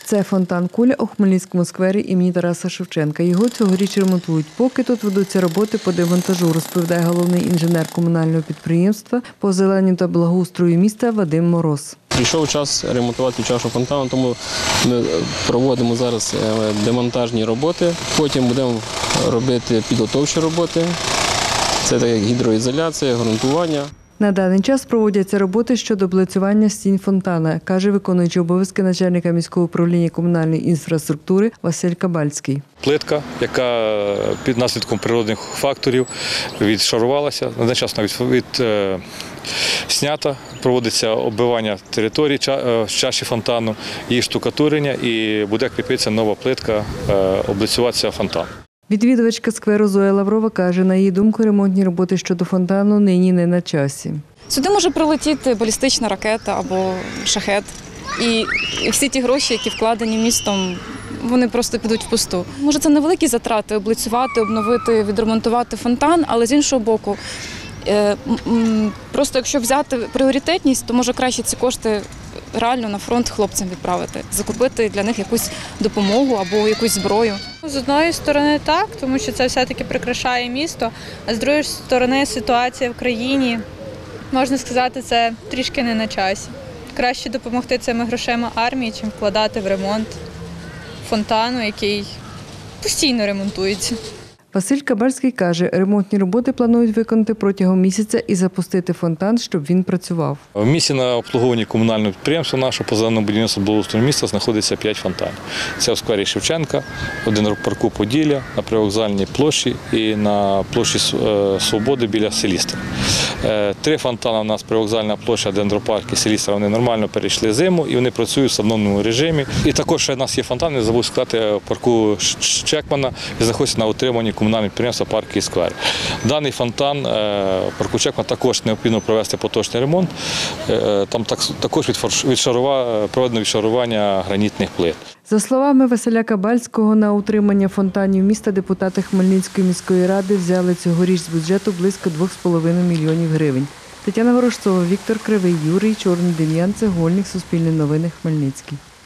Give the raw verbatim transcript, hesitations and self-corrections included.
Це фонтан «Куля» у Хмельницькому сквері імені Тараса Шевченка. Його цьогоріч ремонтують. Поки тут ведуться роботи по демонтажу, розповідає головний інженер комунального підприємства по озелененню та благоустрою міста Вадим Мороз. Прийшов час ремонтувати чашу фонтану, тому ми проводимо зараз демонтажні роботи. Потім будемо робити підготовчі роботи. Це так як гідроізоляція, ґрунтування. На даний час проводяться роботи щодо облицювання стін фонтана, каже виконуючий обов'язки начальника міського управління комунальної інфраструктури Василь Кабальський. Плитка, яка під наслідком природних факторів відшарувалася, одночасно від, від е, снята, проводиться оббивання території ча, чаші фонтану, її штукатурення і буде кріпитися нова плитка, е, облицюватися фонтан. Відвідувачка скверу Зоя Лаврова каже, на її думку, ремонтні роботи щодо фонтану нині не на часі. Сюди може прилетіти балістична ракета або шахет. І всі ті гроші, які вкладені містом, вони просто підуть впусту. Може, це невеликі затрати – облицювати, обновити, відремонтувати фонтан, але з іншого боку, просто якщо взяти пріоритетність, то може краще ці кошти реально на фронт хлопцям відправити, закупити для них якусь допомогу або якусь зброю. З однієї сторони так, тому що це все-таки прикрашає місто, а з другої сторони ситуація в країні, можна сказати, це трішки не на часі. Краще допомогти цими грошима армії, чим вкладати в ремонт фонтану, який постійно ремонтується. Василь Кабальський каже, ремонтні роботи планують виконати протягом місяця і запустити фонтан, щоб він працював. В місті на обслуговуванні комунального підприємства нашого по зеленому будівництву благоустрою міста знаходиться п'ять фонтанів. Це в сквері Шевченка, один в парку Поділля, на Привокзальній площі і на площі Свободи біля Селістра. Три фонтани у нас Привокзальна площа, Дендропарк і Селістра, вони нормально перейшли зиму і вони працюють в встановленому режимі. І також ще у нас є фонтан, не забув сказати, в парку Чекмана, і знаходиться на утриманні комунального підприємства «Парки і сквер». Даний фонтан парку Чекмана також необхідно провести поточний ремонт. Там також проведено відшарування гранітних плит. За словами Василя Кабальського, на утримання фонтанів міста депутати Хмельницької міської ради взяли цьогоріч з бюджету близько двох з половиною мільйонів гривень. Тетяна Ворожцова, Віктор Кривий, Юрій Чорний, Дем'ян Цегольник, Суспільне новини, Хмельницький.